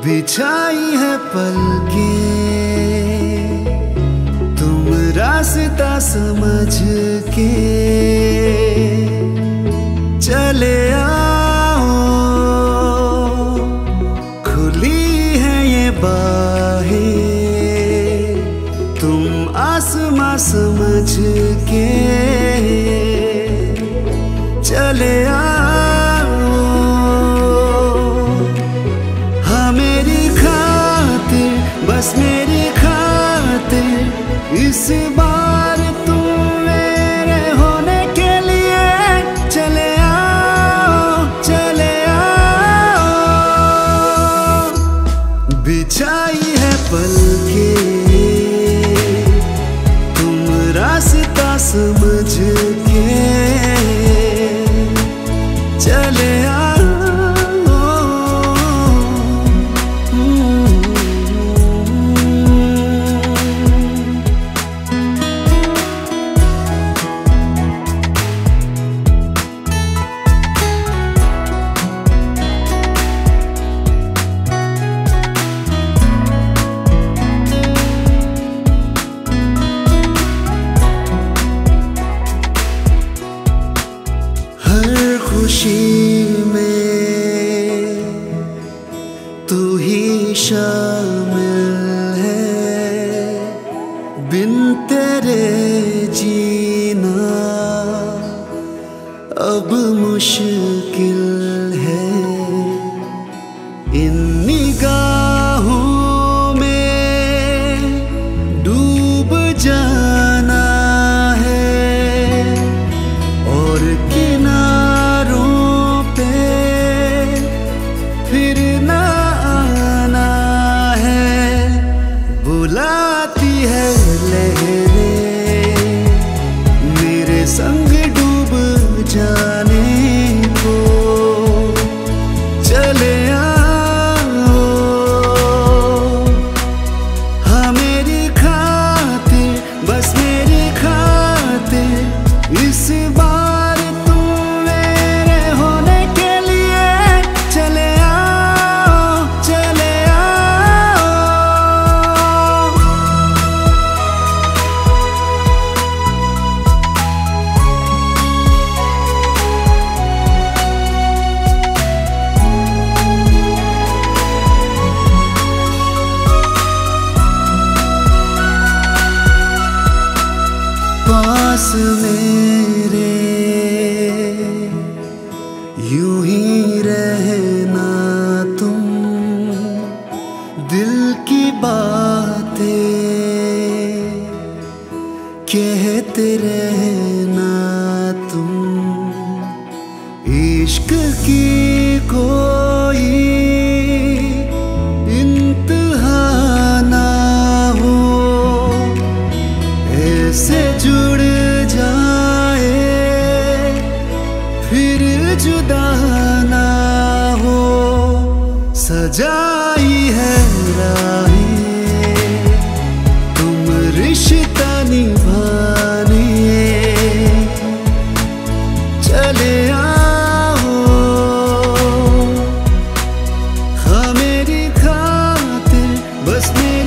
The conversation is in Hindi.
बिछाई है पलकें तुम रास्ता समझ के चले आओ। खुली है ये बाहें तुम आसमां समझ के चले आओ। बस मेरी खातिर इस बार तुम मेरे होने के लिए चले आओ, चले आओ। बिछाई है पलकें तुम रास्ता समझ के चले आओ। खुशी में तू ही शामिल है, बिन तेरे जीना अब मुश्किल है। इन निगाहों में डूब जाना है और फिर ना आना है। बुलाती है लहरें मेरे संग डूब जाने को, चले आओ। हाँ मेरी खातिर, बस मेरी खातिर इस बार तुम मेरे होने के लिए चले पास मेरे यूं ही रहना तुम, दिल की बातें कहते रहना तुम। इश्क की कोई इंतहा ना हो, ऐसे जुड़ जाए फिर जुदा ना हो। सजाई है राहें तुम रिश्ता निभाने, चले आओ। हाँ मेरी खातिर, बस